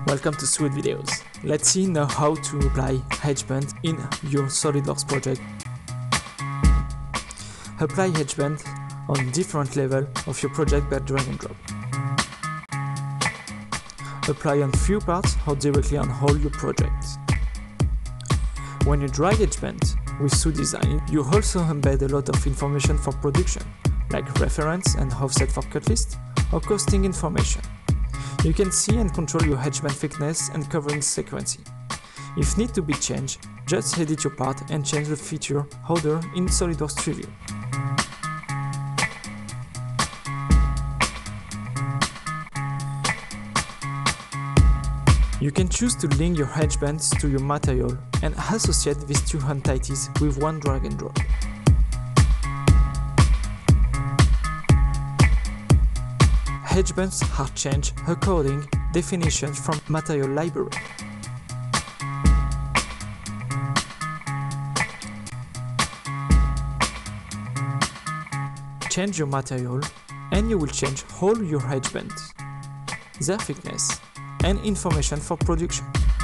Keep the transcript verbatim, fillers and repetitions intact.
Welcome to SWOOD videos. Let's see now how to apply Edgeband in your SolidWorks project. Apply Edgeband on different level of your project by drag and drop. Apply on few parts or directly on all your projects. When you drag Edgeband with SWOOD design, you also embed a lot of information for production, like reference and offset for cut list or costing information. You can see and control your edgeband thickness and covering frequency. If need to be changed, just edit your part and change the feature order in SolidWorks Preview. You can choose to link your edgebands to your material and associate these two entities with one drag and drop. Edgebands are changed according definitions from material library. Change your material and you will change all your edgebands, their thickness and information for production.